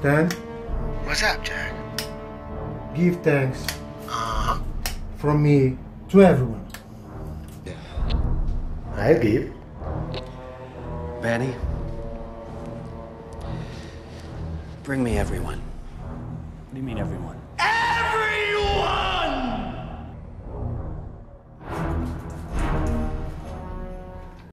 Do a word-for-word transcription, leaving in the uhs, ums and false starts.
Stan, What's up, Jack? give thanks Uh-huh. from me to everyone. Yeah. I give. Manny, bring me everyone. What do you mean, everyone?